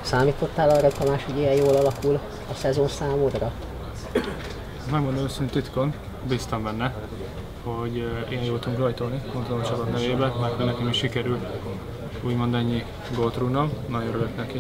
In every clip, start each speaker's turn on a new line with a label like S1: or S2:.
S1: Számítottál arra, Tamás, hogy ilyen jól alakul a szezon számodra?
S2: Megmondom őszintén titkon, bíztam benne, hogy ilyen jól tudunk rajtolni, mondtam a csapat nevében, mert nekem is sikerül úgymond ennyi gólt rúgnom, nagyon örülök neki.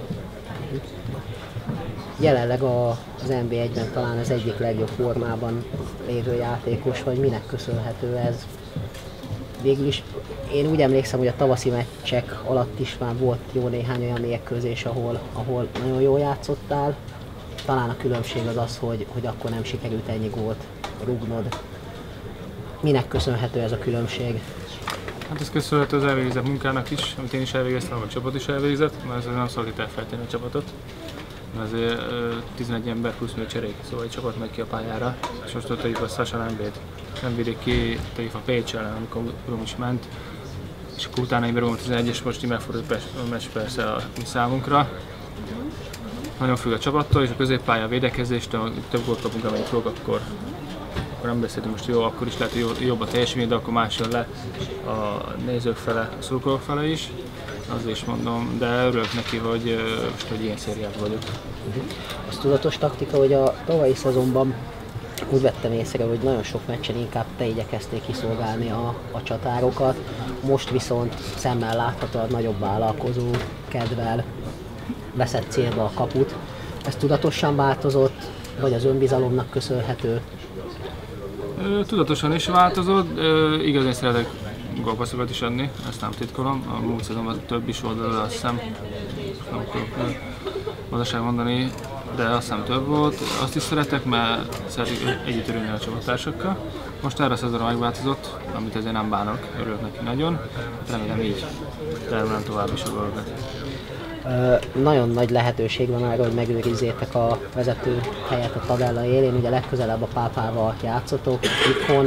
S1: Jelenleg az NB1-ben talán az egyik legjobb formában lévő játékos, vagy minek köszönhető ez? Végül is én úgy emlékszem, hogy a tavaszi meccsek alatt is már volt jó néhány olyan mérkőzés, ahol nagyon jól játszottál. Talán a különbség az az, hogy akkor nem sikerült ennyi gólt rúgnod. Minek köszönhető ez a különbség?
S2: Hát ez köszönhető az elvégzett munkának is, amit én is elvégeztem, a csapat is elvégzett, mert ez nem szabad itt elfelejteni a csapatot. Ezért 11 ember plusz még cserék, szóval egy csapat megy ki a pályára, és most ott tegyük a Sasa nem védik ki, tegyük a Pécs ellen, amikor Rom is ment, és akkor utána én berúgom 11-es, most így megfordult a meccs persze a mi számunkra. Nagyon függ a csapattól, és a középpálya védekezéstől több gólt kapunk, amennyit fog, akkor nem beszéltünk most jó, akkor is lehet, hogy jobb a teljesítmény, de akkor más jön le a nézők fele, a szurkolók fele is. Azért is mondom, de örülök neki, hogy most hogy ilyen szériában vagyok.
S1: Az tudatos taktika, hogy a tavalyi szezonban úgy vettem észre, hogy nagyon sok meccsen inkább te igyekeztél kiszolgálni a csatárokat, most viszont szemmel láthatóan nagyobb vállalkozó kedvel veszed célba a kaput. Ez tudatosan változott, vagy az önbizalomnak köszönhető?
S2: Tudatosan is változott, igazán szeretek gólpasszokat is adni, ezt nem titkolom. A múlt szezonban több is volt, de azt hiszem, nem tudok valóság mondani, de azt hiszem több volt. Azt is szeretek, mert szeretik együtt örülni a csapattársakkal. Most erre a szezonra megváltozott, amit ezért nem bánok, örülök neki nagyon. Remélem így termelem tovább is a gólokat.
S1: Nagyon nagy lehetőség van arra, hogy megőrizzétek a vezető helyet a tabella élén. Ugye legközelebb a Pápával játszotok itthon.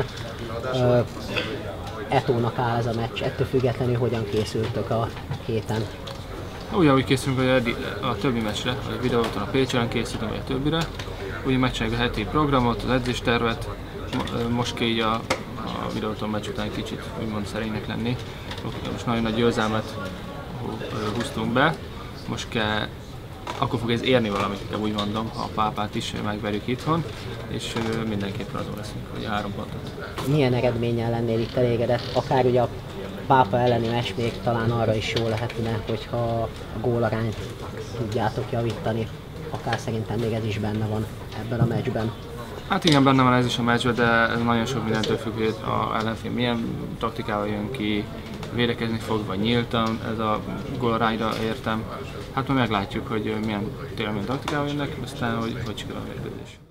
S1: Etónak áll ez a meccs, ettől függetlenül hogyan készültök a héten?
S2: Ugyanúgy készülünk a többi meccsre, a videóton a Pécs ellen készítünk, vagy a többire. Úgy megcsináljuk a heti programot, az edzéstervet, most kell így a videóton meccs után kicsit úgymond szerénynek lenni. Most nagyon nagy győzelmet húztunk be, most kell, akkor fog ez érni valamit, úgy mondom, ha a Pápát is megverjük itthon, és mindenképpen azon leszünk, hogy a 3 pontot.
S1: Milyen eredménnyel lennél itt elégedett? Akár ugye a Pápa elleni meccs még talán arra is jó lehetne, hogyha a gólarányt tudjátok javítani. Akár szerintem még ez is benne van ebben a meccsben.
S2: Hát igen, benne van ez is a meccsben, de nagyon sok mindentől függ, hogy az ellenfél milyen taktikával jön ki, védekezni fog, vagy nyíltan, ez a gólarányra értem. Hát majd meglátjuk, hogy milyen taktikával jönnek, aztán hogy sikerül a mérkőzés.